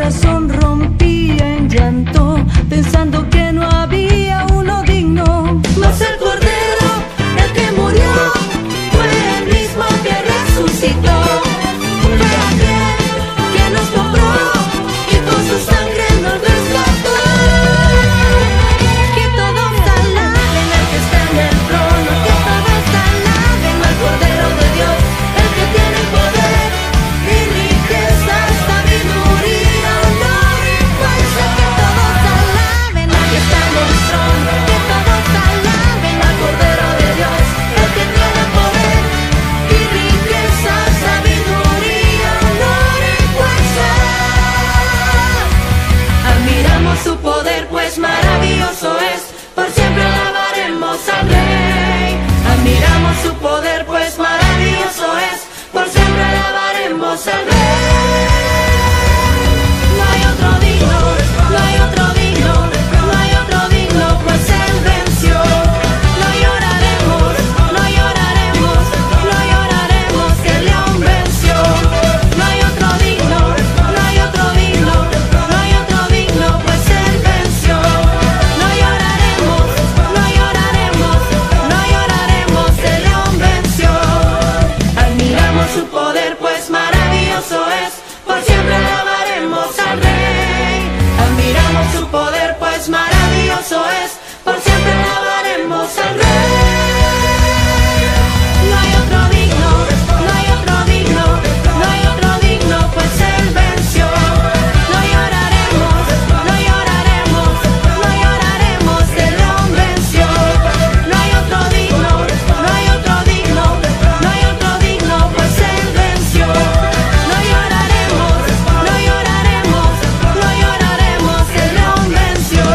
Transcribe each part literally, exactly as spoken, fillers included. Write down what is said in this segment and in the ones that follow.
corazón rompía en llanto, pensando que no había uno digno. Mas el Cordero, el que murió, fue el mismo que resucitó. Fue aquel que nos compró y con su sangre nos rescató. Que todos alaben al que está en el trono, que todos alaben al Cordero de Dios, el que tiene poder y riqueza, sabiduría, honor y fuerza. Que todos alaben al que está en el trono, que todos alaben al Cordero de Dios, el que tiene poder y riqueza, sabiduría, honor y fuerza. Admiramos su poder, pues maravilloso es, por siempre alabaremos al Rey. Admiramos su poder, pues maravilloso es, por siempre alabaremos al Rey. No hay otro digno, no hay otro digno, no hay otro digno, pues Él venció. No lloraremos, no lloraremos, no lloraremos, que el león venció. No hay otro digno, no hay otro digno, no hay otro digno, pues Él venció. No lloraremos, no lloraremos, no lloraremos, el león venció. Admiramos su poder, pues maravilloso es, por siempre alabaremos al Rey. Admiramos su poder, pues maravilloso es, por siempre alabaremos al Rey. No hay otro digno, no hay otro digno, no hay otro digno, pues Él venció. No lloraremos, no lloraremos, no lloraremos, el león venció. No hay otro digno, no hay otro digno, no hay otro digno, pues Él venció. No lloraremos, no lloraremos, no lloraremos, el león venció.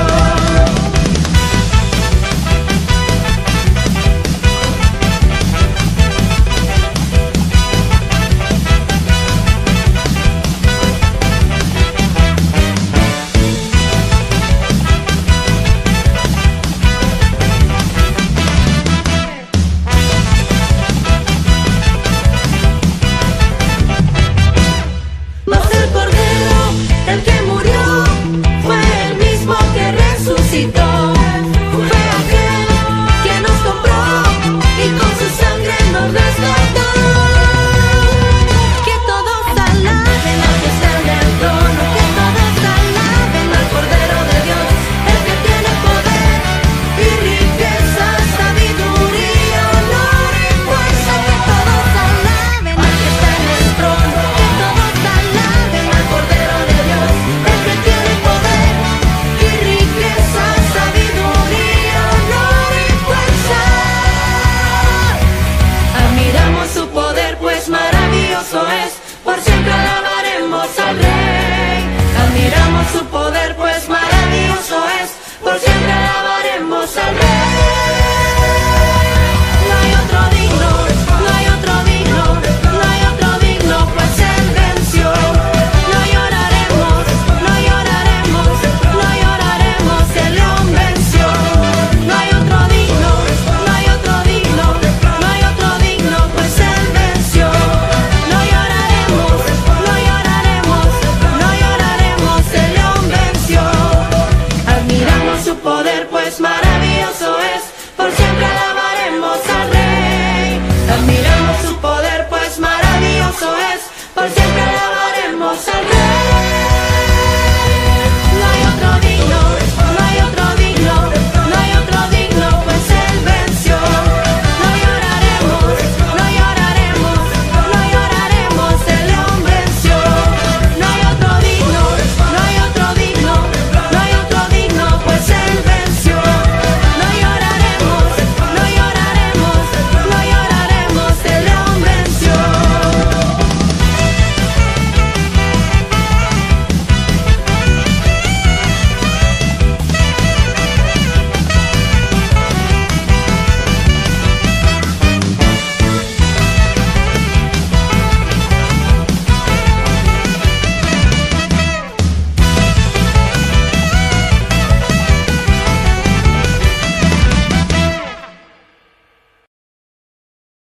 Mas el Cordero, el que murió, fue el mismo que resucitó. Fue aquel que nos compró y con su sangre nos rescató. Que todos alaben al que está en el trono, que todos alaben al Cordero de Dios, el que tiene poder y riqueza, sabiduría, honor y fuerza. Que todos alaben al que está en el trono, que todos alaben al Cordero de Dios, el que tiene poder y riqueza, sabiduría, honor y fuerza. Admiramos su poder, pues maravilloso es, por siempre alabaremos al Rey. Admiramos su poder, pues maravilloso es, por siempre alabaremos al Rey. No hay otro digno, no hay otro digno, no hay otro digno, pues Él venció. No lloraremos, no lloraremos, no lloraremos, el león venció. No hay otro digno, no hay otro digno, no hay otro digno, pues Él venció. No lloraremos, no lloraremos, no lloraremos, el león venció. Admiramos su poder, pues maravilloso es, por siempre alabaremos al Rey. Admiramos su poder, pues maravilloso es, por siempre